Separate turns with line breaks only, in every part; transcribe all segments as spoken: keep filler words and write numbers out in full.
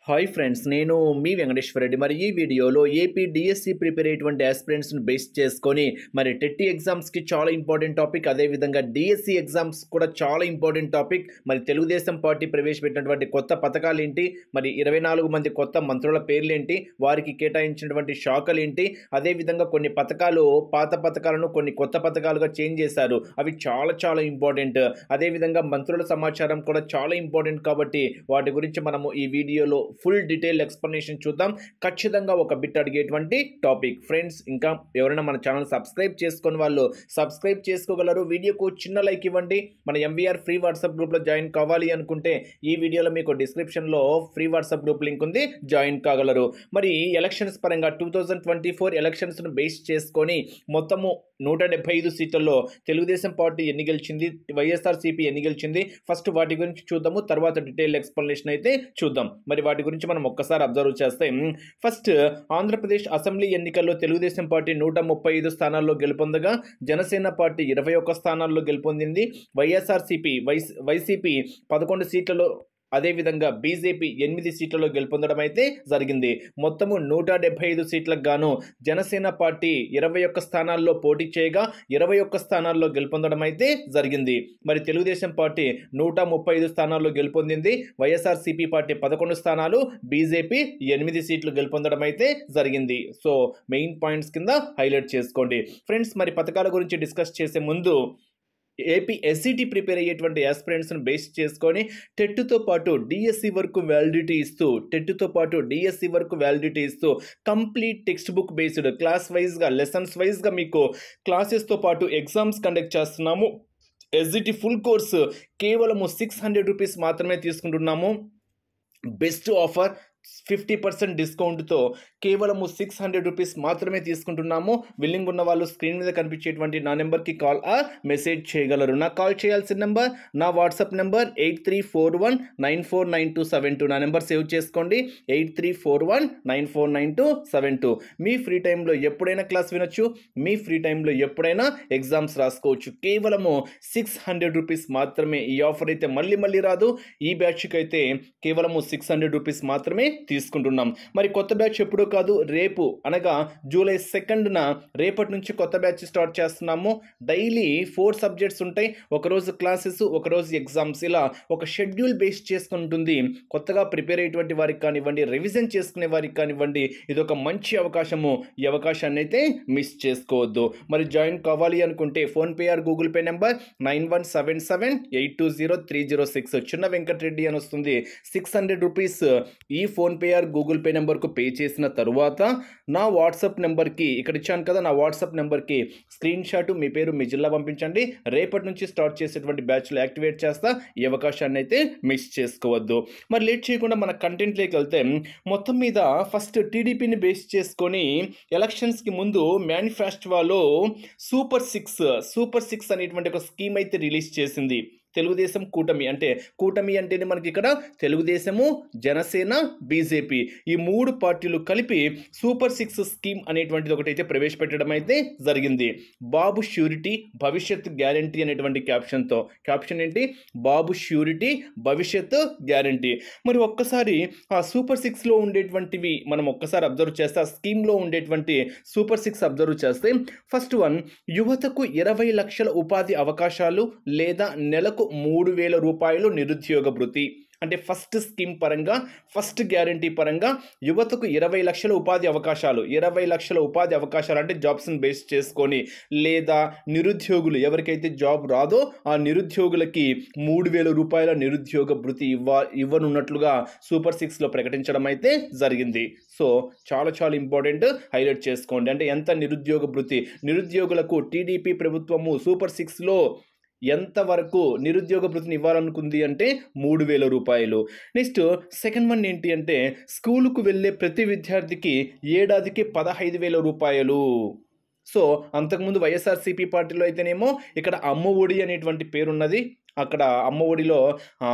Hi friends, నేను మీ వెంకటేశ్వర రెడ్డి. మరి ఈ వీడియోలో ఏపీ డిఎస్సి ప్రిపేర్ అయ్యేటువంటి ఆస్పిరెంట్స్ని బేస్ చేసుకొని మరి టెట్ ఎగ్జామ్స్కి చాలా ఇంపార్టెంట్ టాపిక్, అదేవిధంగా డిఎస్సి ఎగ్జామ్స్ కూడా చాలా ఇంపార్టెంట్ టాపిక్. మరి తెలుగుదేశం పార్టీ ప్రవేశపెట్టినటువంటి కొత్త పథకాలు ఏంటి, మరి ఇరవై నాలుగు మంది కొత్త మంత్రుల పేర్లు ఏంటి, వారికి కేటాయించినటువంటి శాఖలు ఏంటి, అదేవిధంగా కొన్ని పథకాలు పాత పథకాలను కొన్ని కొత్త పథకాలుగా చేంజ్ చేశారు, అవి చాలా చాలా ఇంపార్టెంట్. అదేవిధంగా మంత్రుల సమాచారం కూడా చాలా ఇంపార్టెంట్ కాబట్టి వాటి గురించి మనము ఈ వీడియోలో ఫుల్ డీటెయిల్ ఎక్స్ప్లెనేషన్ చూద్దాం. ఖచ్చితంగా ఒక బిట్ అడిగేటువంటి టాపిక్ ఫ్రెండ్స్. ఇంకా ఎవరైనా మన ఛానల్ సబ్స్క్రైబ్ చేసుకుని వాళ్ళు సబ్స్క్రైబ్ చేసుకోగలరు. వీడియోకు చిన్న లైక్ ఇవ్వండి. మన ఎంవీఆర్ ఫ్రీ వాట్సాప్ గ్రూప్లో జాయిన్ కావాలి అనుకుంటే ఈ వీడియోలో మీకు డిస్క్రిప్షన్లో ఫ్రీ వాట్సాప్ గ్రూప్ లింక్ ఉంది, జాయిన్ కాగలరు. మరి ఎలక్షన్స్ పరంగా టూ థౌజండ్ ట్వంటీ ఫోర్ ఎలక్షన్స్ను బేస్ చేసుకొని మొత్తము నూట డెబ్బై ఐదు సీట్లలో తెలుగుదేశం పార్టీ ఎన్ని గెలిచింది, వైఎస్ఆర్సీపీ ఎన్ని గెలిచింది, ఫస్ట్ వాటి గురించి చూద్దాము, తర్వాత డీటెయిల్ ఎక్స్ప్లెనేషన్ అయితే చూద్దాం. మరి వాటి గురించి మనం ఒక్కసారి అబ్జర్వ్ చేస్తే, ఫస్ట్ ఆంధ్రప్రదేశ్ అసెంబ్లీ ఎన్నికల్లో తెలుగుదేశం పార్టీ నూట ముప్పై ఐదు స్థానాల్లో గెలుపొందగా జనసేన పార్టీ ఇరవై ఒక్క స్థానాల్లో గెలుపొందింది. వైఎస్ఆర్సీపీ వైస్ వైసీపీ పదకొండు సీట్లలో, అదేవిధంగా బీజేపీ ఎనిమిది సీట్లలో గెలుపొందడం అయితే జరిగింది. మొత్తము నూట డెబ్బై ఐదు సీట్లకు గాను జనసేన పార్టీ ఇరవై ఒక్క స్థానాల్లో పోటీ చేయగా ఇరవై ఒక్క స్థానాల్లో గెలుపొందడం అయితే జరిగింది. మరి తెలుగుదేశం పార్టీ నూట ముప్పై ఐదు స్థానాల్లో గెలుపొందింది. వైఎస్ఆర్సీపీ పార్టీ పదకొండు స్థానాలు, బీజేపీ ఎనిమిది సీట్లు గెలుపొందడం అయితే జరిగింది. సో మెయిన్ పాయింట్స్ కింద హైలైట్ చేసుకోండి ఫ్రెండ్స్. మరి పథకాల గురించి డిస్కస్ చేసే ముందు ఏపీ ఎస్సీటీ ప్రిపేర్ అయ్యేటువంటి ఆస్పిరెంట్స్ను బేస్ చేసుకొని టెట్తో పాటు డిఎస్సి వరకు వ్యాలిడిటీ ఇస్తూ టెట్తో పాటు డిఎస్సి వరకు వ్యాలిడిటీ ఇస్తూ complete text book based class వైజ్గా లెసన్స్ వైజ్గా మీకు క్లాసెస్తో పాటు ఎగ్జామ్స్ కండక్ట్ చేస్తున్నాము. ఎస్జిటి ఫుల్ కోర్సు కేవలము సిక్స్ హండ్రెడ్ రూపీస్ మాత్రమే తీసుకుంటున్నాము. బెస్ట్ ఆఫర్, ఫిఫ్టీ పర్సెంట్ డిస్కౌంట్తో కేవలము సిక్స్ హండ్రెడ్ రూపీస్ మాత్రమే తీసుకుంటున్నాము. విల్లింగ్ ఉన్న వాళ్ళు స్క్రీన్ మీద కనిపించేటువంటి నా నెంబర్కి కాల్ ఆర్ మెసేజ్ చేయగలరు. నాకు కాల్ చేయాల్సిన నెంబర్, నా WhatsApp number eight three four one nine four nine two seven two. నా నెంబర్ సేవ్ చేసుకోండి, eight three four one nine four nine two seven two. మీ ఫ్రీ టైంలో ఎప్పుడైనా క్లాస్ వినొచ్చు, మీ ఫ్రీ టైంలో ఎప్పుడైనా ఎగ్జామ్స్ రాసుకోవచ్చు. కేవలము సిక్స్ హండ్రెడ్ రూపీస్ మాత్రమే. ఈ ఆఫర్ అయితే మళ్ళీ మళ్ళీ రాదు. ఈ బ్యాచ్కి అయితే కేవలము సిక్స్ హండ్రెడ్ రూపీస్ మాత్రమే తీసుకుంటున్నాం. మరి కొత్త బ్యాచ్ ఎప్పుడూ కాదు, రేపు అనగా జూలై సెకండ్న రేపటి నుంచి కొత్త బ్యాచ్ స్టార్ట్ చేస్తున్నాము. డైలీ ఫోర్ సబ్జెక్ట్స్ ఉంటాయి, ఒకరోజు క్లాసెస్, ఒకరోజు ఎగ్జామ్స్, ఇలా ఒక షెడ్యూల్ బేస్ చేసుకుంటుంది. కొత్తగా ప్రిపేర్ అయ్యేటువంటి వారికి కానివ్వండి, రివిజన్ చేసుకునే వారికి కానివ్వండి, ఇది ఒక మంచి అవకాశము. ఈ అవకాశాన్ని అయితే మిస్ చేసుకోవద్దు. మరి జాయిన్ కావాలి అనుకుంటే PhonePe or Google Pay number nine one seven seven eight two zero three zero six, చిన్న వెంకటరెడ్డి అని వస్తుంది. సిక్స్ హండ్రెడ్ రూపీస్ ఈ ఫోన్పే ఆర్ గూగుల్ పే నెంబర్కు పే చేసిన తరువాత నా వాట్సాప్ నెంబర్కి, ఇక్కడ ఇచ్చాను కదా, నా వాట్సాప్ నెంబర్కి స్క్రీన్ షాట్, మీ పేరు, మీ జిల్లా పంపించండి. రేపటి నుంచి స్టార్ట్ చేసేటువంటి బ్యాచ్లో యాక్టివేట్ చేస్తా. ఈ అవకాశాన్ని అయితే మిస్ చేసుకోవద్దు. మరి లేట్ చేయకుండా మన కంటెంట్లోకి వెళ్తే, మొత్తం మీద ఫస్ట్ టీడీపీని బేస్ చేసుకొని ఎలక్షన్స్కి ముందు మేనిఫెస్టోలో సూపర్ సిక్స్ సూపర్ సిక్స్ అనేటువంటి ఒక స్కీమ్ అయితే రిలీజ్ చేసింది తెలుగుదేశం కూటమి. అంటే కూటమి అంటేనే మనకి ఇక్కడ తెలుగుదేశము, జనసేన, బీజేపీ ఈ మూడు పార్టీలు కలిపి సూపర్ సిక్స్ స్కీమ్ అనేటువంటిది ఒకటైతే ప్రవేశపెట్టడం అయితే జరిగింది. బాబు ష్యూరిటీ భవిష్యత్ గ్యారంటీ అనేటువంటి క్యాప్షన్తో. క్యాప్షన్ ఏంటి? బాబు ష్యూరిటీ భవిష్యత్ గ్యారంటీ. మరి ఒక్కసారి ఆ సూపర్ సిక్స్లో ఉండేటువంటివి మనం ఒక్కసారి అబ్జర్వ్ చేస్తే, ఆ స్కీమ్లో ఉండేటువంటి సూపర్ సిక్స్ అబ్జర్వ్ చేస్తే, ఫస్ట్ వన్, యువతకు ఇరవై లక్షల ఉపాధి అవకాశాలు లేదా నెలకు మూడు వేల రూపాయలు నిరుద్యోగ భృతి. అంటే ఫస్ట్ స్కీమ్ పరంగా, ఫస్ట్ గ్యారంటీ పరంగా యువతకు ఇరవై లక్షల ఉపాధి అవకాశాలు, ఇరవై లక్షల ఉపాధి అవకాశాలు అంటే జాబ్స్ని బేస్ చేసుకొని, లేదా నిరుద్యోగులు ఎవరికైతే జాబ్ రాదో ఆ నిరుద్యోగులకి మూడు వేల రూపాయల నిరుద్యోగ భృతి ఇవ్వ ఇవ్వనున్నట్లుగా సూపర్ సిక్స్లో ప్రకటించడం అయితే జరిగింది. సో చాలా చాలా ఇంపార్టెంట్, హైలైట్ చేసుకోండి. అంటే ఎంత నిరుద్యోగ భృతి నిరుద్యోగులకు టీడీపీ ప్రభుత్వము సూపర్ సిక్స్లో ఎంతవరకు నిరుద్యోగ భృతిని ఇవ్వాలనుకుంది అంటే మూడు వేల రూపాయలు. నెక్స్ట్ సెకండ్ వన్ ఏంటి అంటే, స్కూలుకు వెళ్ళే ప్రతి విద్యార్థికి ఏడాదికి పదహైదు వేల రూపాయలు. సో అంతకుముందు వైఎస్ఆర్సీపీ పార్టీలో అయితేనేమో ఇక్కడ అమ్మ ఒడి అనేటువంటి పేరున్నది. అక్కడ అమ్మ ఒడిలో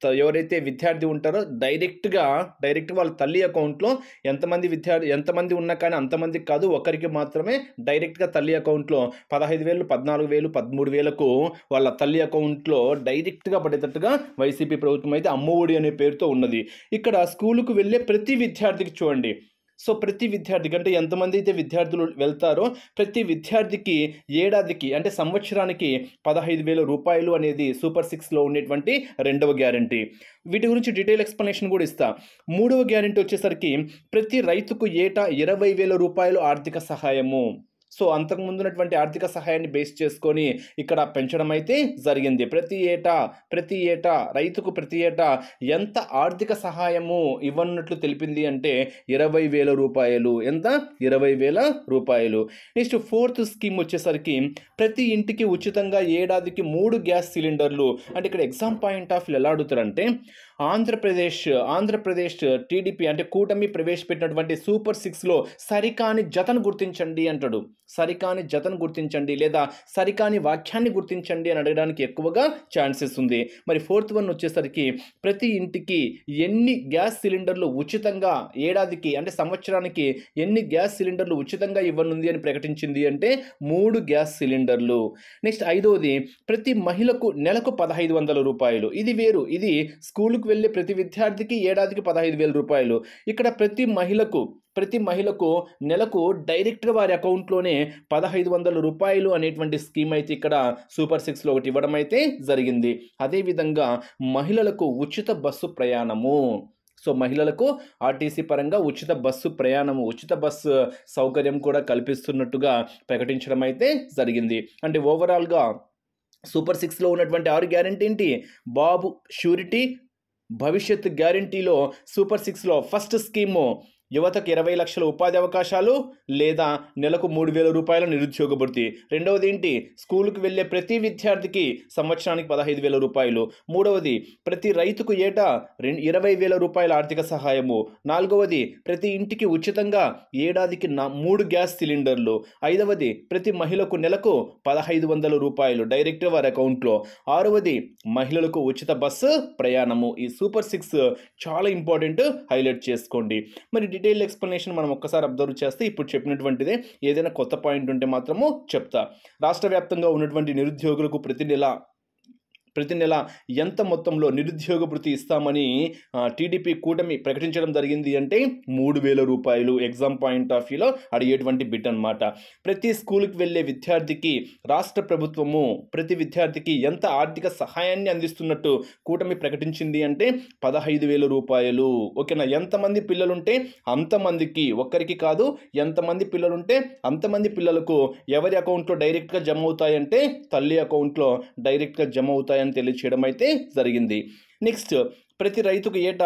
ఎవరైతే విద్యార్థి ఉంటారో డైరెక్ట్గా డైరెక్ట్ వాళ్ళ తల్లి అకౌంట్లో ఎంతమంది విద్యార్థి ఎంతమంది ఉన్నా కానీ అంతమందికి కాదు, ఒకరికి మాత్రమే డైరెక్ట్గా తల్లి అకౌంట్లో పదహైదు వేలు పద్నాలుగు వేలు పదమూడు వేలకు వాళ్ళ తల్లి అకౌంట్లో డైరెక్ట్గా పడేటట్టుగా వైసీపీ ప్రభుత్వం అయితే అమ్మఒడి అనే పేరుతో ఉన్నది. ఇక్కడ స్కూలుకు వెళ్ళే ప్రతి విద్యార్థికి చూడండి, సో ప్రతి విద్యార్థికి అంటే ఎంతమంది అయితే విద్యార్థులు వెళ్తారో ప్రతి విద్యార్థికి ఏడాదికి అంటే సంవత్సరానికి పదహైదు వేల రూపాయలు అనేది సూపర్ సిక్స్లో ఉండేటువంటి రెండవ గ్యారంటీ. వీటి గురించి డీటెయిల్ ఎక్స్ప్లెనేషన్ కూడా ఇస్తా. మూడవ గ్యారంటీ వచ్చేసరికి ప్రతి రైతుకు ఏటా ఇరవై వేల రూపాయలు ఆర్థిక సహాయము. సో అంతకుముందు ఉన్నటువంటి ఆర్థిక సహాయాన్ని బేస్ చేసుకొని ఇక్కడ పెంచడం అయితే జరిగింది. ప్రతి ఏటా ప్రతి ఏటా రైతుకు ప్రతి ఏటా ఎంత ఆర్థిక సహాయము ఇవ్వనున్నట్లు తెలిపింది అంటే ఇరవై వేల రూపాయలు. ఎంత? ఇరవై వేల రూపాయలు. నెక్స్ట్ ఫోర్త్ స్కీమ్ వచ్చేసరికి ప్రతి ఇంటికి ఉచితంగా ఏడాదికి మూడు గ్యాస్ సిలిండర్లు. అంటే ఇక్కడ ఎగ్జామ్ పాయింట్ ఆఫ్ వ్యూ ఎలా అడుగుతారంటే ఆంధ్రప్రదేశ్ ఆంధ్రప్రదేశ్ టీడీపీ అంటే కూటమి ప్రవేశపెట్టినటువంటి సూపర్ సిక్స్లో సరికాని జతను గుర్తించండి అంటాడు. సరికాని జతను గుర్తించండి లేదా సరికాని వాక్యాన్ని గుర్తించండి అని అడగడానికి ఎక్కువగా ఛాన్సెస్ ఉంది. మరి ఫోర్త్ వన్ వచ్చేసరికి ప్రతి ఇంటికి ఎన్ని గ్యాస్ సిలిండర్లు ఉచితంగా ఏడాదికి అంటే సంవత్సరానికి ఎన్ని గ్యాస్ సిలిండర్లు ఉచితంగా ఇవ్వనుంది అని ప్రకటించింది అంటే మూడు గ్యాస్ సిలిండర్లు. నెక్స్ట్ ఐదవది ప్రతి మహిళకు నెలకు పదహైదు వందల రూపాయలు. ఇది వేరు, ఇది స్కూలుకు వెళ్ళే ప్రతి విద్యార్థికి ఏడాదికి పదహైదు వేల రూపాయలు. ఇక్కడ ప్రతి మహిళకు ప్రతి మహిళకు నెలకు డైరెక్ట్గా వారి అకౌంట్లోనే పదహైదు వందల రూపాయలు అనేటువంటి స్కీమ్ అయితే ఇక్కడ సూపర్ సిక్స్లో ఒకటి ఇవ్వడం అయితే జరిగింది. అదేవిధంగా మహిళలకు ఉచిత బస్సు ప్రయాణము. సో మహిళలకు ఆర్టీసీ పరంగా ఉచిత బస్సు ప్రయాణము ఉచిత బస్సు సౌకర్యం కూడా కల్పిస్తున్నట్టుగా ప్రకటించడం అయితే జరిగింది. అంటే ఓవరాల్గా సూపర్ సిక్స్లో ఉన్నటువంటి ఆరు గ్యారెంటీ ఏంటి? బాబు షూరిటీ భవిష్యత్ గ్యారంటీలో సూపర్ సిక్స్లో ఫస్ట్ స్కీము యువతకు ఇరవై లక్షల ఉపాధి అవకాశాలు లేదా నెలకు మూడు వేల రూపాయల నిరుద్యోగ భృతి. రెండవది ఏంటి? స్కూలుకు వెళ్ళే ప్రతి విద్యార్థికి సంవత్సరానికి పదహైదు వేల రూపాయలు. మూడవది ప్రతి రైతుకు ఏటా రెండు ఇరవై వేల రూపాయల ఆర్థిక సహాయము. నాలుగవది ప్రతి ఇంటికి ఉచితంగా ఏడాదికి నా మూడు గ్యాస్ సిలిండర్లు. ఐదవది ప్రతి మహిళకు నెలకు పదహైదు వందల రూపాయలు డైరెక్ట్ వారి అకౌంట్లో. ఆరవది మహిళలకు ఉచిత బస్సు ప్రయాణము. ఈ సూపర్ సిక్స్ చాలా ఇంపార్టెంట్, హైలైట్ చేసుకోండి. మరి డీటెయిల్ ఎక్స్ప్లెనేషన్ మనం ఒక్కసారి అబ్జర్వ్ చేస్తే ఇప్పుడు చెప్పినటువంటిదే. ఏదైనా కొత్త పాయింట్ ఉంటే మాత్రము చెప్తా. రాష్ట్ర వ్యాప్తంగా ఉన్నటువంటి నిరుద్యోగులకు ప్రతి నెల ప్రతి నెల ఎంత మొత్తంలో నిరుద్యోగ భృతి ఇస్తామని టీడీపీ కూటమి ప్రకటించడం జరిగింది అంటే మూడు వేల రూపాయలు. ఎగ్జామ్ పాయింట్ ఆఫ్ వ్యూలో అడిగేటువంటి బిట్ అనమాట. ప్రతి స్కూల్కి వెళ్ళే విద్యార్థికి రాష్ట్ర ప్రభుత్వము ప్రతి విద్యార్థికి ఎంత ఆర్థిక సహాయాన్ని అందిస్తున్నట్టు కూటమి ప్రకటించింది అంటే పదహైదు వేల రూపాయలు. ఓకేనా? ఎంతమంది పిల్లలుంటే అంతమందికి, ఒక్కరికి కాదు, ఎంతమంది పిల్లలుంటే అంతమంది పిల్లలకు ఎవరి అకౌంట్లో డైరెక్ట్గా జమ అవుతాయంటే తల్లి అకౌంట్లో డైరెక్ట్గా జమ అవుతాయి అని తెలియచేయడం అయితే జరిగింది. నెక్స్ట్ ప్రతి రైతుకు ఏటా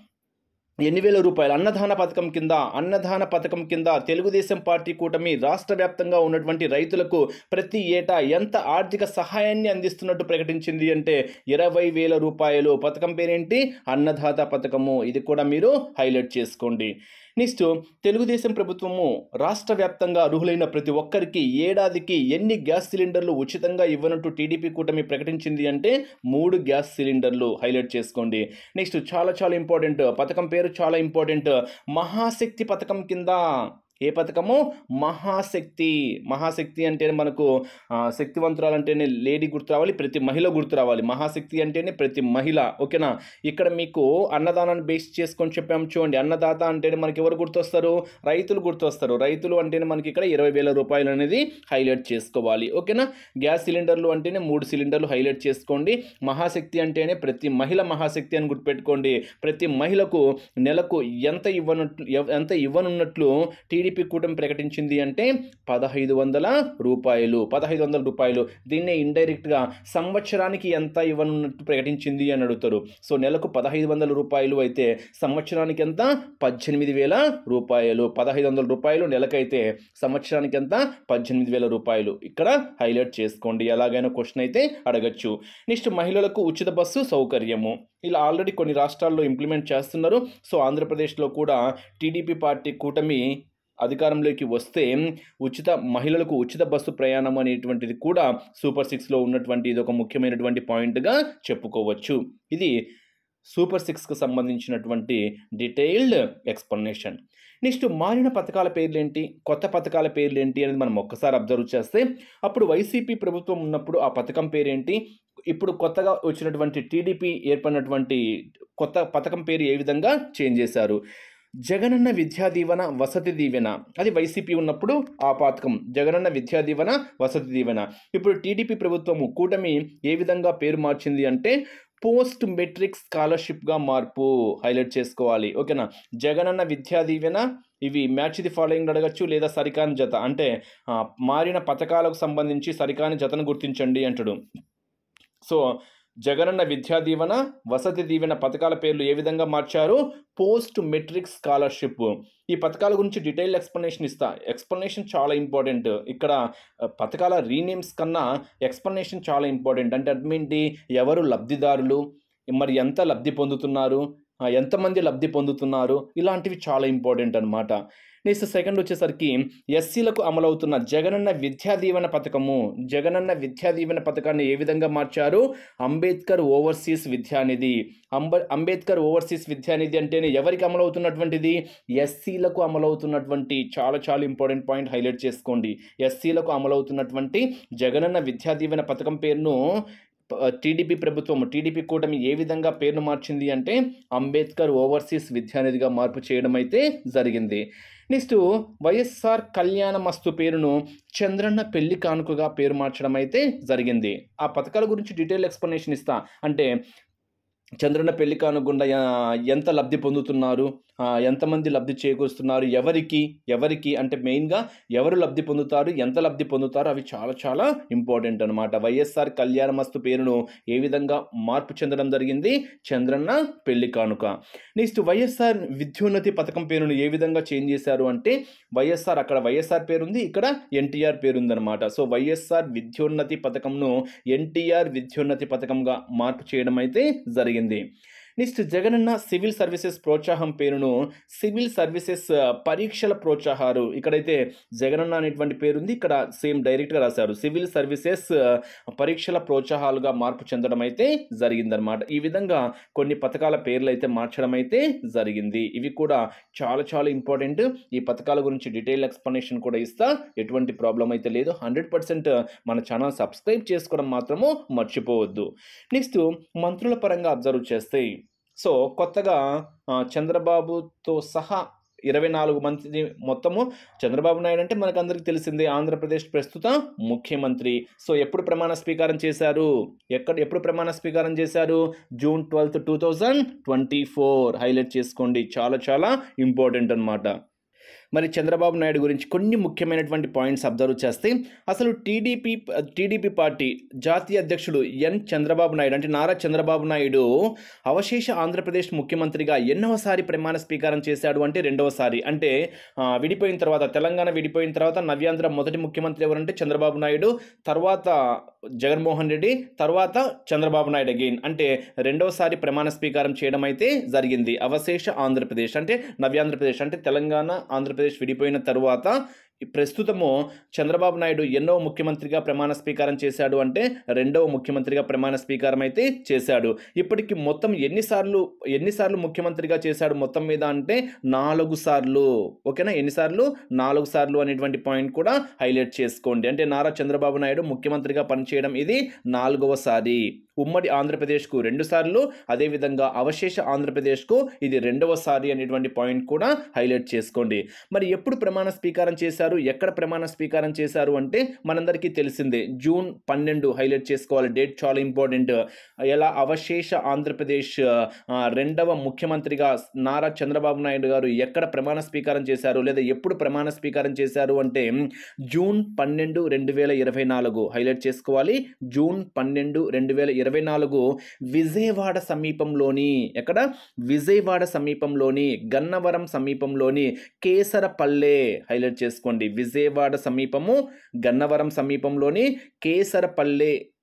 ఎన్ని వేల రూపాయలు అన్నదాన పథకం కింద అన్నదాన పథకం కింద తెలుగుదేశం పార్టీ కూటమి రాష్ట్ర వ్యాప్తంగా ఉన్నటువంటి రైతులకు ప్రతి ఏటా ఎంత ఆర్థిక సహాయాన్ని అందిస్తున్నట్టు ప్రకటించింది అంటే ఇరవై వేల రూపాయలు. పథకం పేరేంటి? అన్నదాత పథకము. ఇది కూడా మీరు హైలైట్ చేసుకోండి. నెక్స్ట్ తెలుగుదేశం ప్రభుత్వము రాష్ట్ర వ్యాప్తంగా అర్హులైన ప్రతి ఒక్కరికి ఏడాదికి ఎన్ని గ్యాస్ సిలిండర్లు ఉచితంగా ఇవ్వనట్టు టీడీపీ కూటమి ప్రకటించింది అంటే మూడు గ్యాస్ సిలిండర్లు. హైలైట్ చేసుకోండి. నెక్స్ట్ చాలా చాలా ఇంపార్టెంట్ పథకం పేరు, చాలా ఇంపార్టెంట్. మహాశక్తి పథకం కింద ఏ పథకము? మహాశక్తి. మహాశక్తి అంటేనే మనకు శక్తివంతురాలు అంటేనే లేడీ గుర్తు రావాలి, ప్రతి మహిళ గుర్తు రావాలి. మహాశక్తి అంటేనే ప్రతి మహిళ. ఓకేనా? ఇక్కడ మీకు అన్నదానాన్ని బేస్ చేసుకొని చెప్పాము చూడండి. అన్నదాత అంటేనే మనకి ఎవరు గుర్తొస్తారు? రైతులు గుర్తొస్తారు. రైతులు అంటేనే మనకి ఇక్కడ ఇరవై వేల రూపాయలు అనేది హైలైట్ చేసుకోవాలి. ఓకేనా? గ్యాస్ సిలిండర్లు అంటేనే మూడు సిలిండర్లు హైలైట్ చేసుకోండి. మహాశక్తి అంటేనే ప్రతి మహిళ మహాశక్తి అని గుర్తుపెట్టుకోండి. ప్రతి మహిళకు నెలకు ఎంత ఇవ్వనట్లు ఎంత ఇవ్వనున్నట్లు టీడీపీ కూటమి ప్రకటించింది అంటే పదహైదు వందల రూపాయలు. పదహైదు వందల రూపాయలు. దీన్నే ఇండైరెక్ట్గా సంవత్సరానికి ఎంత ఇవ్వనున్నట్టు ప్రకటించింది అని అడుగుతారు. సో నెలకు పదహైదు వందల రూపాయలు అయితే సంవత్సరానికి ఎంత? పద్దెనిమిది వేల రూపాయలు. పదహైదు వందల రూపాయలు నెలకైతే సంవత్సరానికి ఎంత? పద్దెనిమిది వేల రూపాయలు. ఇక్కడ హైలైట్ చేసుకోండి. ఎలాగైనా క్వశ్చన్ అయితే అడగచ్చు. నెక్స్ట్ మహిళలకు ఉచిత బస్సు సౌకర్యము. ఇలా ఆల్రెడీ కొన్ని రాష్ట్రాల్లో ఇంప్లిమెంట్ చేస్తున్నారు. సో ఆంధ్రప్రదేశ్లో కూడా టీడీపీ పార్టీ కూటమి అధికారంలోకి వస్తే ఉచిత మహిళలకు ఉచిత బస్సు ప్రయాణం అనేటువంటిది కూడా సూపర్ సిక్స్లో ఉన్నటువంటి ఇది ఒక ముఖ్యమైనటువంటి పాయింట్గా చెప్పుకోవచ్చు. ఇది సూపర్ సిక్స్కి సంబంధించినటువంటి డీటెయిల్డ్ ఎక్స్ప్లెనేషన్. నెక్స్ట్ మారిన పథకాల పేర్లేంటి, కొత్త పథకాల పేర్లేంటి అనేది మనం ఒక్కసారి అబ్జర్వ్ చేస్తే అప్పుడు వైసీపీ ప్రభుత్వం ఉన్నప్పుడు ఆ పథకం పేరేంటి, ఇప్పుడు కొత్తగా వచ్చినటువంటి టీడీపీ ఏర్పడినటువంటి కొత్త పథకం పేరు ఏ విధంగా చేంజ్ చేశారు. జగనన్న విద్యా దీవెన వసతి దీవెన అది వైసీపీ ఉన్నప్పుడు ఆ పథకం జగనన్న విద్యా దీవెన వసతి దీవెన. ఇప్పుడు టీడీపీ ప్రభుత్వము కూటమి ఏ విధంగా పేరు మార్చింది అంటే పోస్ట్ మెట్రిక్ స్కాలర్షిప్గా మార్పు హైలైట్ చేసుకోవాలి. ఓకేనా. జగనన్న విద్యా దీవెన ఇవి మ్యాచ్ ది ఫాలోయింగ్ అడగచ్చు, లేదా సరికాని జత అంటే మారిన పథకాలకు సంబంధించి సరికాని జతను గుర్తించండి అంటాడు. సో జగనన్న విద్యా దీవెన వసతి దీవెన పథకాల పేర్లు ఏ విధంగా మార్చారు, పోస్ట్ మెట్రిక్ స్కాలర్షిప్. ఈ పథకాల గురించి డీటెయిల్ ఎక్స్ప్లెనేషన్ ఇస్తా. ఎక్స్ప్లెనేషన్ చాలా ఇంపార్టెంట్. ఇక్కడ పథకాల రీనేమ్స్ కన్నా ఎక్స్ప్లెనేషన్ చాలా ఇంపార్టెంట్. అంటే అదేంటి, ఎవరు లబ్ధిదారులు, మరి ఎంత లబ్ధి పొందుతున్నారు, ఎంతమంది లబ్ధి పొందుతున్నారు, ఇలాంటివి చాలా ఇంపార్టెంట్ అనమాట. నెక్స్ట్ సెకండ్ వచ్చేసరికి ఎస్సీలకు అమలవుతున్న జగనన్న విద్యా దీవెన పథకము. జగనన్న విద్యా దీవెన పథకాన్ని ఏ విధంగా మార్చారు, అంబేద్కర్ ఓవర్సీస్ విద్యానిధి. అంబ అంబేద్కర్ ఓవర్సీస్ విద్యానిధి అంటేనే ఎవరికి అమలవుతున్నటువంటిది, ఎస్సీలకు అమలవుతున్నటువంటి, చాలా చాలా ఇంపార్టెంట్ పాయింట్ హైలైట్ చేసుకోండి. ఎస్సీలకు అమలవుతున్నటువంటి జగనన్న విద్యా దీవెన పథకం పేరును టీడీపీ ప్రభుత్వం టీడీపీ కూటమి ఏ విధంగా పేరును మార్చింది అంటే అంబేద్కర్ ఓవర్సీస్ విద్యానిధిగా మార్పు చేయడం అయితే జరిగింది. నెక్స్ట్ వైఎస్ఆర్ కళ్యాణ మస్తు పేరును చంద్రన్న పెళ్లి కానుకగా పేరు మార్చడం అయితే జరిగింది. ఆ పథకాల గురించి డీటెయిల్ ఎక్స్ప్లెనేషన్ ఇస్తా. అంటే చంద్రన్న పెళ్లి కానుకుండా ఎంత లబ్ధి పొందుతున్నారు, ఎంతమంది లబ్ధి చేకూరుస్తున్నారు, ఎవరికి ఎవరికి అంటే మెయిన్గా ఎవరు లబ్ధి పొందుతారు, ఎంత లబ్ధి పొందుతారు, అవి చాలా చాలా ఇంపార్టెంట్ అనమాట. వైఎస్ఆర్ కళ్యాణ మస్తు పేరును ఏ విధంగా మార్పు చెందడం జరిగింది, చంద్రన్న పెళ్లి కానుక. నెక్స్ట్ వైఎస్ఆర్ విద్యోన్నతి పథకం పేరును ఏ విధంగా చేంజ్ చేశారు అంటే వైఎస్ఆర్, అక్కడ వైఎస్ఆర్ పేరుంది, ఇక్కడ ఎన్టీఆర్ పేరుందనమాట. సో వైఎస్ఆర్ విద్యోన్నతి పథకంను ఎన్టీఆర్ విద్యోన్నతి పథకంగా మార్పు చేయడం అయితే జరిగింది. నెక్స్ట్ జగనన్న సివిల్ సర్వీసెస్ ప్రోత్సాహం పేరును సివిల్ సర్వీసెస్ పరీక్షల ప్రోత్సాహాలు. ఇక్కడైతే జగనన్న అనేటువంటి పేరుంది, ఇక్కడ సేమ్ డైరెక్ట్గా రాశారు సివిల్ సర్వీసెస్ పరీక్షల ప్రోత్సాహాలుగా మార్పు చెందడం అయితే జరిగిందనమాట. ఈ విధంగా కొన్ని పథకాల పేర్లు అయితే మార్చడం అయితే జరిగింది. ఇవి కూడా చాలా చాలా ఇంపార్టెంట్. ఈ పథకాల గురించి డీటెయిల్ ఎక్స్ప్లెనేషన్ కూడా ఇస్తా, ఎటువంటి ప్రాబ్లం అయితే లేదు. హండ్రెడ్ పర్సెంట్ మన ఛానల్ సబ్స్క్రైబ్ చేసుకోవడం మాత్రము మర్చిపోవద్దు. నెక్స్ట్ మంత్రుల పరంగా అబ్జర్వ్ చేస్తే సో కొత్తగా చంద్రబాబుతో సహా ఇరవై నాలుగు మంది మొత్తము. చంద్రబాబు నాయుడు అంటే మనకు అందరికీ తెలిసిందే, ఆంధ్రప్రదేశ్ ప్రస్తుత ముఖ్యమంత్రి. సో ఎప్పుడు ప్రమాణ స్వీకారం చేశారు, ఎక్కడ ఎప్పుడు ప్రమాణ స్వీకారం చేశారు, June twelfth two thousand twenty four highlight చేసుకోండి, చాలా చాలా ఇంపార్టెంట్ అనమాట. మరి చంద్రబాబు నాయుడు గురించి కొన్ని ముఖ్యమైనటువంటి పాయింట్స్ అబ్జర్వ్ చేస్తే అసలు టీడీపీ టీడీపీ పార్టీ జాతీయ అధ్యక్షుడు ఎన్ చంద్రబాబు నాయుడు అంటే నారా చంద్రబాబు నాయుడు అవశేష ఆంధ్రప్రదేశ్ ముఖ్యమంత్రిగా ఎన్నోసారి ప్రమాణ స్వీకారం చేశాడు అంటే రెండవసారి. అంటే విడిపోయిన తర్వాత, తెలంగాణ విడిపోయిన తర్వాత నవ్యాంధ్ర మొదటి ముఖ్యమంత్రి ఎవరంటే చంద్రబాబు నాయుడు, తర్వాత జగన్మోహన్ రెడ్డి, తర్వాత చంద్రబాబు నాయుడు అగైన్, అంటే రెండవసారి ప్రమాణ స్వీకారం చేయడం అయితే జరిగింది. అవశేష ఆంధ్రప్రదేశ్ అంటే నవ్యాంధ్రప్రదేశ్ అంటే తెలంగాణ ఆంధ్రప్రదేశ్ విడిపోయిన తరువాత ప్రస్తుతము చంద్రబాబు నాయుడు ఎన్నో ముఖ్యమంత్రిగా ప్రమాణ స్వీకారం చేశాడు అంటే రెండవ ముఖ్యమంత్రిగా ప్రమాణ స్వీకారం అయితే చేశాడు. ఇప్పటికి మొత్తం ఎన్నిసార్లు ఎన్నిసార్లు ముఖ్యమంత్రిగా చేశాడు మొత్తం మీద అంటే నాలుగు సార్లు. ఓకేనా, ఎన్నిసార్లు, నాలుగు సార్లు అనేటువంటి పాయింట్ కూడా హైలైట్ చేసుకోండి. అంటే నారా చంద్రబాబు నాయుడు ముఖ్యమంత్రిగా పనిచేయడం ఇది నాలుగవసారి. ఉమ్మడి ఆంధ్రప్రదేశ్కు రెండు సార్లు, అదేవిధంగా అవశేష ఆంధ్రప్రదేశ్కు ఇది రెండవసారి అనేటువంటి పాయింట్ కూడా హైలైట్ చేసుకోండి. మరి ఎప్పుడు ప్రమాణ స్వీకారం చేశారు, ఎక్కడ ప్రమాణ స్వీకారం చేశారు అంటే మనందరికీ తెలిసిందే, జూన్ పన్నెండు హైలైట్ చేసుకోవాలి, డేట్ చాలా ఇంపార్టెంట్. ఎలా అవశేష ఆంధ్రప్రదేశ్ రెండవ ముఖ్యమంత్రిగా నారా చంద్రబాబు నాయుడు గారు ఎక్కడ ప్రమాణ స్వీకారం చేశారు లేదా ఎప్పుడు ప్రమాణ స్వీకారం చేశారు అంటే జూన్ పన్నెండు రెండు వేల ఇరవై నాలుగు హైలైట్ చేసుకోవాలి. జూన్ పన్నెండు రెండు వేల ఇరవై నాలుగు విజయవాడ సమీపంలోని, ఎక్కడ, విజయవాడ సమీపంలోని గన్నవరం సమీపంలోని కేసరపల్లె హైలైట్ చేసుకోండి. విజయవాడ సమీపము గన్నవరం సమీపంలోని కేసరపల్లె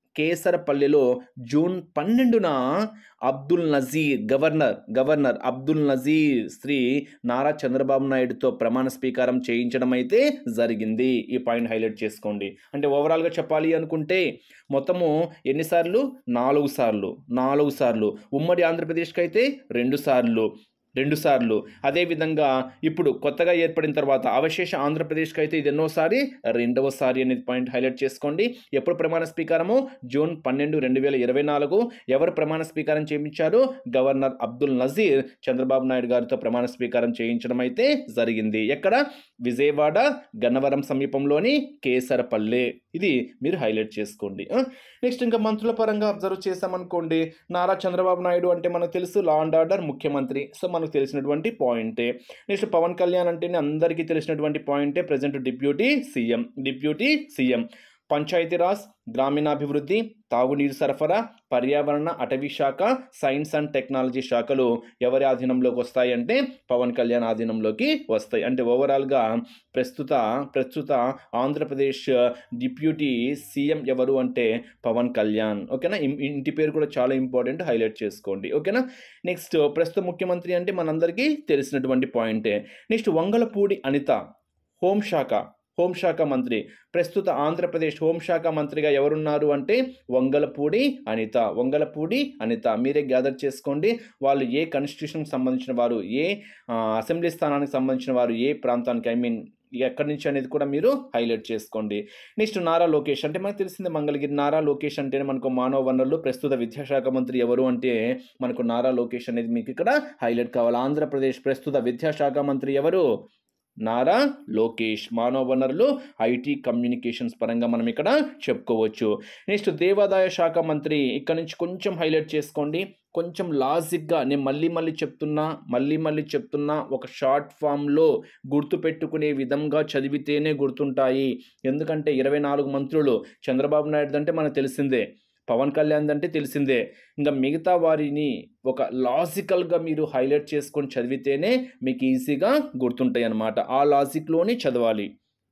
కేసరపల్లిలో జూన్ పన్నెండున అబ్దుల్ నజీర్ గవర్నర్ గవర్నర్ అబ్దుల్ నజీర్ శ్రీ నారా చంద్రబాబు నాయుడుతో ప్రమాణ స్వీకారం చేయించడం అయితే జరిగింది. ఈ పాయింట్ హైలైట్ చేసుకోండి. అంటే ఓవరాల్గా చెప్పాలి అనుకుంటే మొత్తము ఎన్నిసార్లు? నాలుగు సార్లు నాలుగు సార్లు ఉమ్మడి ఆంధ్రప్రదేశ్కి అయితే రెండు సార్లు రెండు సార్లు అదేవిధంగా ఇప్పుడు కొత్తగా ఏర్పడిన తర్వాత అవశేష ఆంధ్రప్రదేశ్కి అయితే ఇది ఎన్నోసారి? రెండవసారి అనేది పాయింట్ హైలైట్ చేసుకోండి. ఎప్పుడు ప్రమాణ స్వీకారము? జూన్ పన్నెండు రెండు వేల ఇరవై నాలుగు ఎవరు ప్రమాణ స్వీకారం చేయించారు? గవర్నర్ అబ్దుల్ నజీర్ చంద్రబాబు నాయుడు గారితో ప్రమాణ స్వీకారం చేయించడం అయితే జరిగింది. ఎక్కడ? విజయవాడ గన్నవరం సమీపంలోని కేసరపల్లి. ఇది మీరు హైలైట్ చేసుకోండి. నెక్స్ట్ ఇంకా మంత్రుల పరంగా అబ్జర్వ్ చేసామనుకోండి, నారా చంద్రబాబు నాయుడు అంటే మనకు తెలుసు లా అండ్ ఆర్డర్ ముఖ్యమంత్రి. సో మనకు తెలిసినటువంటి పాయింటే. నెక్స్ట్ పవన్ కళ్యాణ్ అంటేనే అందరికీ తెలిసినటువంటి పాయింటే present deputy CM deputy CM Panchayati Raj, గ్రామీణాభివృద్ధి, తాగునీరు సరఫరా, పర్యావరణ, అటవీ శాఖ, సైన్స్ అండ్ టెక్నాలజీ శాఖలు ఎవరి ఆధీనంలోకి వస్తాయి అంటే పవన్ కళ్యాణ్ ఆధీనంలోకి వస్తాయి. అంటే ఓవరాల్గా ప్రస్తుత ప్రస్తుత ఆంధ్రప్రదేశ్ డిప్యూటీ సీఎం ఎవరు అంటే పవన్ కళ్యాణ్. ఓకేనా? ఇంటి పేరు కూడా చాలా ఇంపార్టెంట్, హైలైట్ చేసుకోండి. ఓకేనా? నెక్స్ట్ ప్రస్తుత ముఖ్యమంత్రి అంటే మనందరికీ తెలిసినటువంటి పాయింటే. నెక్స్ట్ వంగలపూడి అనిత హోంశాఖ హోంశాఖ మంత్రి. ప్రస్తుత ఆంధ్రప్రదేశ్ హోంశాఖ మంత్రిగా ఎవరున్నారు అంటే వంగలపూడి అనిత వంగలపూడి అనిత మీరే గ్యాదర్ చేసుకోండి. వాళ్ళు ఏ కాన్స్టిట్యూషన్కి సంబంధించిన వారు, ఏ అసెంబ్లీ స్థానానికి సంబంధించిన వారు, ఏ ప్రాంతానికి, ఐ మీన్ ఎక్కడి నుంచి అనేది కూడా మీరు హైలైట్ చేసుకోండి. నెక్స్ట్ నారా లోకేష్ అంటే మనకు తెలిసిందే మంగళగిరి. నారా లోకేష్ అంటేనే మనకు మానవ వనరులు. ప్రస్తుత విద్యాశాఖ మంత్రి ఎవరు అంటే మనకు నారా లోకేష్ అనేది మీకు ఇక్కడ హైలైట్ కావాలి. ఆంధ్రప్రదేశ్ ప్రస్తుత విద్యాశాఖ మంత్రి ఎవరు? నారా లోకేష్. మానవ వనరులు, ఐటీ కమ్యూనికేషన్స్ పరంగా మనం ఇక్కడ చెప్పుకోవచ్చు. నెక్స్ట్ దేవాదాయ శాఖ మంత్రి. ఇక్కడ నుంచి కొంచెం హైలైట్ చేసుకోండి. కొంచెం లాజిక్గా నేను మళ్ళీ మళ్ళీ చెప్తున్నా మళ్ళీ మళ్ళీ చెప్తున్నా ఒక షార్ట్ ఫామ్లో గుర్తుపెట్టుకునే విధంగా చదివితేనే గుర్తుంటాయి. ఎందుకంటే ఇరవై నాలుగు మంత్రులు. చంద్రబాబు నాయుడు అంటే మనకు తెలిసిందే, పవన్ కళ్యాణ్ అంటే తెలిసిందే. ఇంకా మిగతా వారిని ఒక లాజికల్గా మీరు హైలైట్ చేసుకొని చదివితేనే మీకు ఈజీగా గుర్తుంటాయి అన్నమాట. ఆ లాజిక్లోనే చదవాలి.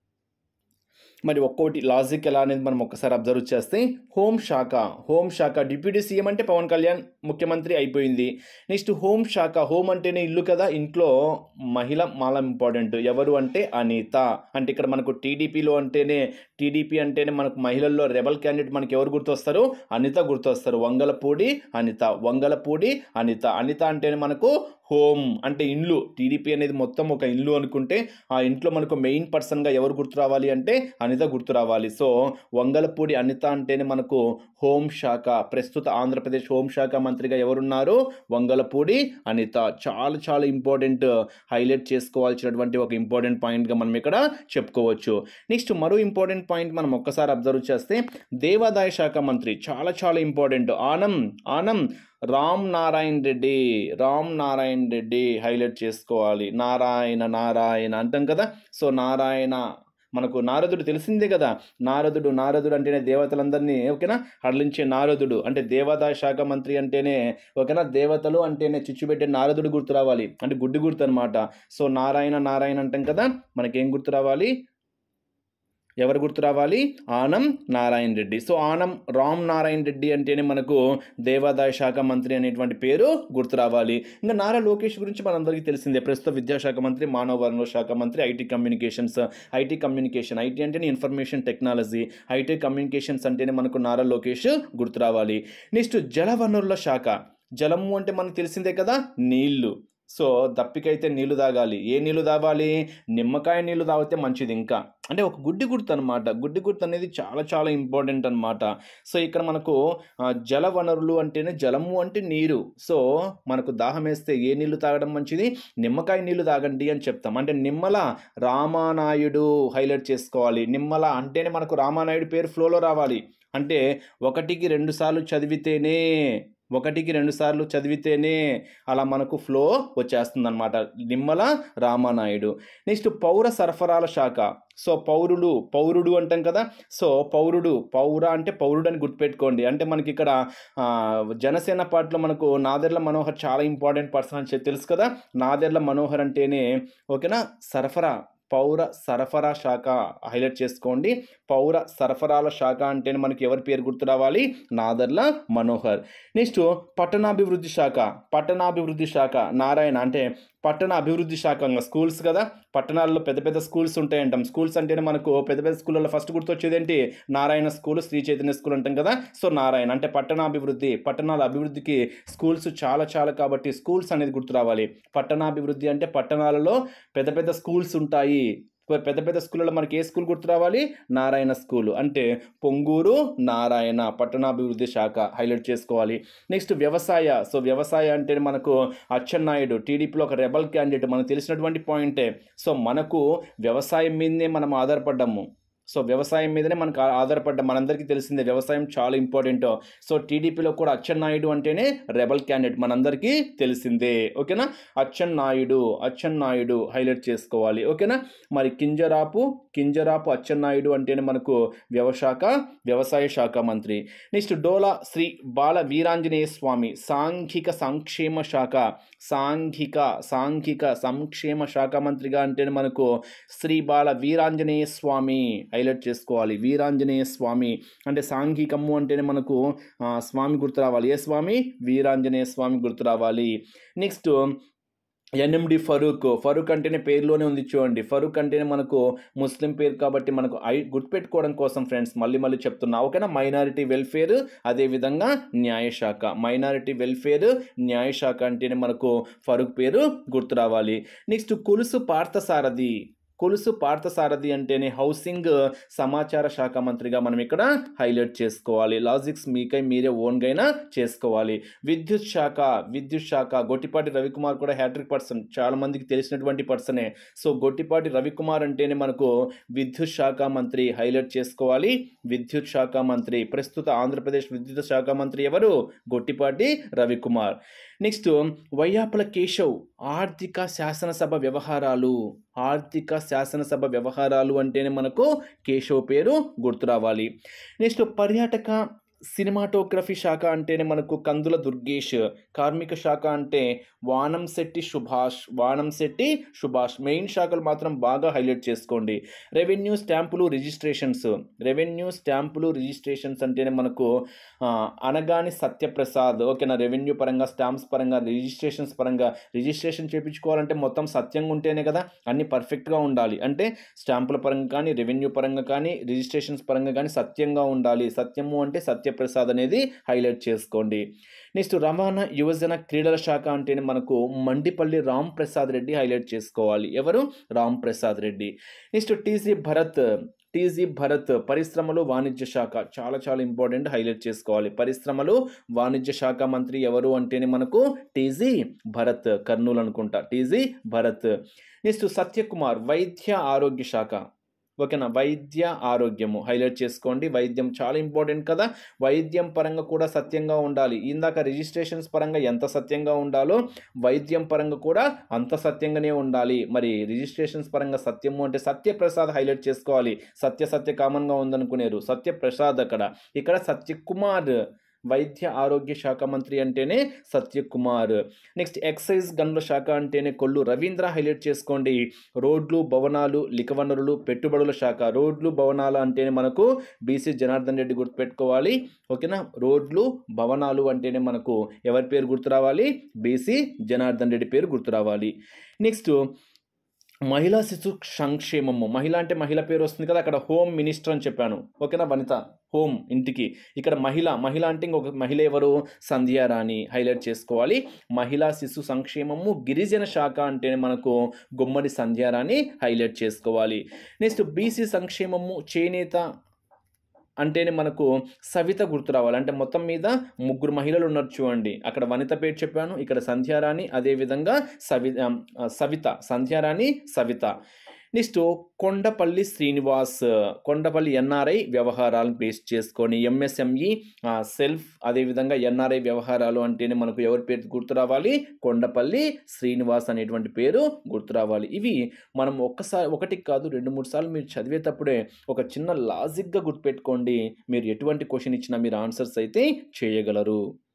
మరి ఒక్కోటి లాజిక్ ఎలా అనేది మనం ఒక్కసారి అబ్జర్వ్ చేస్తే హోంశాఖ హోంశాఖ డిప్యూటీ సీఎం అంటే పవన్ కళ్యాణ్ ముఖ్యమంత్రి అయిపోయింది. నెక్స్ట్ హోంశాఖ, హోమ్ అంటేనే ఇల్లు కదా, ఇంట్లో మహిళ చాలా ఇంపార్టెంట్. ఎవరు అంటే అనిత. అంటే ఇక్కడ మనకు టీడీపీలో అంటేనే టీడీపీ అంటేనే మనకు మహిళల్లో రెబల్ క్యాండిడేట్ మనకి ఎవరు గుర్తొస్తారు? అనిత గుర్తొస్తారు. వంగలపూడి అనిత వంగలపూడి అనిత అనిత అంటేనే మనకు హోమ్ అంటే ఇల్లు. టీడీపీ అనేది మొత్తం ఒక ఇల్లు అనుకుంటే ఆ ఇంట్లో మనకు మెయిన్ పర్సన్గా ఎవరు గుర్తు రావాలి అంటే అనిత గుర్తు రావాలి. సో వంగలపూడి అనిత అంటేనే మనకు హోంశాఖ. ప్రస్తుత ఆంధ్రప్రదేశ్ హోంశాఖ మంత్రిగా ఎవరున్నారు? వంగలపూడి అనిత. చాలా చాలా ఇంపార్టెంట్, హైలైట్ చేసుకోవాల్సినటువంటి ఒక ఇంపార్టెంట్ పాయింట్గా మనం ఇక్కడ చెప్పుకోవచ్చు. నెక్స్ట్ మరో ఇంపార్టెంట్ పాయింట్ మనం ఒక్కసారి అబ్జర్వ్ చేస్తే దేవాదాయ శాఖ మంత్రి చాలా చాలా ఇంపార్టెంట్. ఆనం ఆనం రామ్ నారాయణ రెడ్డి రామ్ నారాయణ రెడ్డి హైలైట్ చేసుకోవాలి. నారాయణ నారాయణ అంటాం కదా. సో నారాయణ మనకు నారదుడు తెలిసిందే కదా. నారదుడు నారదుడు అంటేనే దేవతలందరినీ ఓకేనా హడలించే నారదుడు. అంటే దేవాదాయ శాఖ మంత్రి అంటేనే ఓకేనా దేవతలు అంటేనే చిచ్చుపెట్టే నారదుడు గుర్తు రావాలి. అంటే గుడ్డి గుర్తు అనమాట. సో నారాయణ నారాయణ అంటాం కదా, మనకేం గుర్తు రావాలి? ఎవరు గుర్తు రావాలి? ఆనం నారాయణ రెడ్డి. సో ఆనం రామ్ నారాయణ రెడ్డి అంటేనే మనకు దేవాదాయ శాఖ మంత్రి అనేటువంటి పేరు గుర్తు రావాలి. ఇంకా నారా లోకేష్ గురించి మనందరికీ తెలిసిందే. ప్రస్తుత విద్యాశాఖ మంత్రి, మానవ వనరుల శాఖ మంత్రి, IT communications IT communication IT అంటేనే ఇన్ఫర్మేషన్ టెక్నాలజీ, ఐటీ కమ్యూనికేషన్స్ అంటేనే మనకు నారా లోకేష్ గుర్తు రావాలి. నెక్స్ట్ జల వనరుల శాఖ. జలము అంటే మనకు తెలిసిందే కదా, నీళ్లు. సో దప్పికైతే నీళ్లు తాగాలి. ఏ నీళ్లు తాగాలి? నిమ్మకాయ నీళ్లు తాగితే మంచిది. ఇంకా అంటే ఒక గుడ్డి గుర్తు అనమాట. గుడ్డి గుర్తు అనేది చాలా చాలా ఇంపార్టెంట్ అనమాట. సో ఇక్కడ మనకు జల వనరులు అంటేనే జలము అంటే నీరు. సో మనకు దాహం వేస్తే ఏ నీళ్లు తాగడం మంచిది? నిమ్మకాయ నీళ్లు తాగండి అని చెప్తాం. అంటే నిమ్మల రామానాయుడు హైలైట్ చేసుకోవాలి. నిమ్మల అంటేనే మనకు రామానాయుడు పేరు ఫ్లోలో రావాలి. అంటే ఒకటికి రెండు సార్లు చదివితేనే ఒకటికి రెండు సార్లు చదివితేనే అలా మనకు ఫ్లో వచ్చేస్తుంది అనమాట. నిమ్మల రామానాయుడు. నెక్స్ట్ పౌర సరఫరాల శాఖ. సో పౌరులు పౌరుడు అంటాం కదా. సో పౌరుడు పౌర అంటే పౌరుడు అని గుర్తుపెట్టుకోండి. అంటే మనకి ఇక్కడ జనసేన పార్టీలో మనకు నాదెళ్ల మనోహర్ చాలా ఇంపార్టెంట్ పర్సన్ అని తెలుసు కదా. నాదెళ్ల మనోహర్ అంటేనే ఓకేనా సరఫరా పౌర సరఫరా శాఖ హైలైట్ చేసుకోండి. పౌర సరఫరాల శాఖ అంటేనే మనకి ఎవరి పేరు గుర్తు రావాలి? నాదర్ల మనోహర్. నెక్స్ట్ పట్టణాభివృద్ధి శాఖ. పట్టణాభివృద్ధి శాఖ నారాయణ. అంటే పట్టణ అభివృద్ధి శాఖ స్కూల్స్ కదా, పట్టణాల్లో పెద్ద పెద్ద స్కూల్స్ ఉంటాయంటాం. స్కూల్స్ అంటేనే మనకు పెద్ద పెద్ద స్కూళ్ళలో ఫస్ట్ గుర్తొచ్చేది ఏంటి? నారాయణ స్కూల్, శ్రీ చైతన్య స్కూల్ అంటాం కదా. సో నారాయణ అంటే పట్టణాభివృద్ధి, పట్టణాల అభివృద్ధికి స్కూల్స్ చాలా చాలా కాబట్టి స్కూల్స్ అనేది గుర్తు రావాలి. పట్టణాభివృద్ధి అంటే పట్టణాలలో పెద్ద పెద్ద స్కూల్స్ ఉంటాయి. పెద్ద పెద్ద స్కూళ్ళలో మనకి ఏ స్కూల్ గుర్తు రావాలి? నారాయణ స్కూల్. అంటే పొంగూరు నారాయణ పట్టణాభివృద్ధి శాఖ హైలైట్ చేసుకోవాలి. నెక్స్ట్ వ్యవసాయ. సో వ్యవసాయ అంటే మనకు అచ్చెన్నాయుడు టీడీపీలో ఒక రెబల్ క్యాండిడేట్, మనకు తెలిసినటువంటి పాయింటే. సో మనకు వ్యవసాయం మీదనే మనం ఆధారపడ్డాము. సో వ్యవసాయం మీదనే మనకు ఆధారపడ్డ మనందరికీ తెలిసిందే వ్యవసాయం చాలా ఇంపార్టెంట్. సో టీడీపీలో కూడా అచ్చెన్నాయుడు అంటేనే రెబల్ క్యాండిడేట్ మనందరికీ తెలిసిందే. ఓకేనా? అచ్చెన్నాయుడు అచ్చెన్నాయుడు హైలైట్ చేసుకోవాలి. ఓకేనా? మరి కింజరాపు కింజరాపు అచ్చెన్నాయుడు అంటేనే మనకు వ్యవశాఖ వ్యవసాయ శాఖ మంత్రి. నెక్స్ట్ డోలా శ్రీ బాల వీరాంజనేయ స్వామి సాంఘిక సంక్షేమ శాఖ సాంఘిక సాంఘిక సంక్షేమ శాఖ మంత్రిగా అంటేనే మనకు శ్రీ బాల వీరాంజనేయ స్వామి హైలైట్ చేసుకోవాలి. వీరాంజనేయ స్వామి అంటే సాంఘికము అంటేనే మనకు స్వామి గుర్తు రావాలి. ఏ స్వామి? వీరాంజనేయ స్వామి గుర్తు రావాలి. Next NMD Farooq. ఫరూక్ అంటేనే పేరులోనే ఉంది చూడండి. ఫరూక్ అంటేనే మనకు ముస్లిం పేరు కాబట్టి మనకు ఐ గుర్తుపెట్టుకోవడం కోసం ఫ్రెండ్స్ మళ్ళీ మళ్ళీ చెప్తున్నా. ఓకేనా? మైనారిటీ వెల్ఫేర్ అదేవిధంగా న్యాయశాఖ. మైనారిటీ వెల్ఫేర్ న్యాయశాఖ అంటేనే మనకు ఫరూక్ పేరు గుర్తు రావాలి. నెక్స్ట్ కొలుసు పార్థసారథి. కొలుసు పార్థసారథి అంటేనే హౌసింగ్ సమాచార శాఖ మంత్రిగా మనం ఇక్కడ హైలైట్ చేసుకోవాలి. లాజిక్స్ మీకై మీరే ఓన్గా అయినా చేసుకోవాలి. విద్యుత్ శాఖ. విద్యుత్ శాఖ గొట్టిపాటి రవికుమార్ కూడా హ్యాట్రిక్ పర్సన్, చాలా మందికి తెలిసినటువంటి పర్సనే. సో గొట్టిపాటి రవికుమార్ అంటేనే మనకు విద్యుత్ శాఖ మంత్రి హైలైట్ చేసుకోవాలి. విద్యుత్ శాఖ మంత్రి. ప్రస్తుత ఆంధ్రప్రదేశ్ విద్యుత్ శాఖ మంత్రి ఎవరు? గొట్టిపాటి రవికుమార్. నెక్స్ట్ వైయాపుల కేశవ్ ఆర్థిక శాసనసభ వ్యవహారాలు. ఆర్థిక శాసనసభ వ్యవహారాలు అంటేనే మనకు కేశవ్ పేరు గుర్తు రావాలి. నెక్స్ట్ పర్యాటక సినిమాటోగ్రఫీ శాఖ అంటేనే మనకు కందుల దుర్గేష్. కార్మిక శాఖ అంటే వానంశెట్టి సుభాష్. వానంశెట్టి సుభాష్. మెయిన్ శాఖలు మాత్రం బాగా హైలైట్ చేసుకోండి. రెవెన్యూ స్టాంపులు రిజిస్ట్రేషన్స్. రెవెన్యూ స్టాంపులు రిజిస్ట్రేషన్స్ అంటేనే మనకు అనగాని సత్యప్రసాద్. ఓకేనా? రెవెన్యూ పరంగా స్టాంప్స్ పరంగా రిజిస్ట్రేషన్స్ పరంగా రిజిస్ట్రేషన్ చేయించుకోవాలంటే మొత్తం సత్యంగా ఉంటేనే కదా, అన్ని పర్ఫెక్ట్గా ఉండాలి. అంటే స్టాంపుల పరంగా కానీ రెవెన్యూ పరంగా కానీ రిజిస్ట్రేషన్స్ పరంగా కానీ సత్యంగా ఉండాలి. సత్యము అంటే సత్య ప్రసాద్ అనేది హైలైట్ చేసుకోండి. నెక్స్ట్ రవాణా యువజన క్రీడల శాఖ అంటేనే మనకు మండిపల్లి రామ్ ప్రసాద్ రెడ్డి హైలైట్ చేసుకోవాలి. ఎవరు? రామ్ ప్రసాద్ రెడ్డి. నెక్స్ట్ టీజీ భరత్. టీజీ భరత్ పరిశ్రమలు వాణిజ్య శాఖ చాలా చాలా ఇంపార్టెంట్ హైలైట్ చేసుకోవాలి. పరిశ్రమలు వాణిజ్య శాఖ మంత్రి ఎవరు అంటేనే మనకు టీజీ భరత్. కర్నూలు అనుకుంటా. టీజీ భరత్. నెక్స్ట్ సత్యకుమార్ వైద్య ఆరోగ్య శాఖ. ఓకేనా? వైద్య ఆరోగ్యము హైలైట్ చేసుకోండి. వైద్యం చాలా ఇంపార్టెంట్ కదా. వైద్యం పరంగా కూడా సత్యంగా ఉండాలి. ఇందాక రిజిస్ట్రేషన్స్ పరంగా ఎంత సత్యంగా ఉండాలో వైద్యం పరంగా కూడా అంత సత్యంగానే ఉండాలి. మరి రిజిస్ట్రేషన్స్ పరంగా సత్యము అంటే సత్యప్రసాద్ హైలైట్ చేసుకోవాలి. సత్య సత్య కామన్గా ఉందనుకునేరు. సత్యప్రసాద్ అక్కడ. ఇక్కడ సత్యకుమార్. వైద్య ఆరోగ్య శాఖ మంత్రి అంటేనే సత్యకుమార్. నెక్స్ట్ ఎక్సైజ్ గనుల శాఖ అంటేనే కొల్లు రవీంద్ర హైలైట్ చేసుకోండి. రోడ్లు భవనాలు లిక వనరులు పెట్టుబడుల శాఖ. రోడ్లు భవనాలు అంటేనే మనకు బీసీ జనార్దన్ రెడ్డి గుర్తుపెట్టుకోవాలి. ఓకేనా? రోడ్లు భవనాలు అంటేనే మనకు ఎవరి పేరు గుర్తు రావాలి? బీసీ జనార్దన్ రెడ్డి పేరు గుర్తు రావాలి. నెక్స్ట్ మహిళా శిశు సంక్షేమము. మహిళ అంటే మహిళ పేరు వస్తుంది కదా, అక్కడ హోమ్ మినిస్టర్ అని చెప్పాను. ఓకేనా? వనిత హోమ్ ఇంటికి. ఇక్కడ మహిళ మహిళ అంటే ఇంకొక మహిళ ఎవరు? సంధ్యారాణి హైలైట్ చేసుకోవాలి. మహిళా శిశు సంక్షేమము గిరిజన శాఖ అంటేనే మనకు గుమ్మడి సంధ్యారాణి హైలైట్ చేసుకోవాలి. నెక్స్ట్ బీసీ సంక్షేమము చేనేత అంటేనే మనకు సవిత గుర్తు రావాలి. అంటే మొత్తం మీద ముగ్గురు మహిళలు ఉన్నారు చూడండి. అక్కడ వనిత పేరు చెప్పాను, ఇక్కడ సంధ్యారాణి, అదేవిధంగా సవి సవిత సంధ్యారాణి సవిత. నెక్స్ట్ కొండపల్లి శ్రీనివాస్. కొండపల్లి ఎన్ఆర్ఐ వ్యవహారాలను బేస్ చేసుకొని ఎంఎస్ఎంఈ సెల్ఫ్ అదేవిధంగా ఎన్ఆర్ఐ వ్యవహారాలు అంటేనే మనకు ఎవరి పేరు గుర్తు రావాలి? కొండపల్లి శ్రీనివాస్ అనేటువంటి పేరు గుర్తు రావాలి. ఇవి మనం ఒక్కసారి ఒకటి కాదు రెండు మూడు సార్లు మీరు చదివేటప్పుడే ఒక చిన్న లాజిక్గా గుర్తుపెట్టుకోండి. మీరు ఎటువంటి క్వశ్చన్ ఇచ్చినా మీరు ఆన్సర్స్ అయితే చేయగలరు.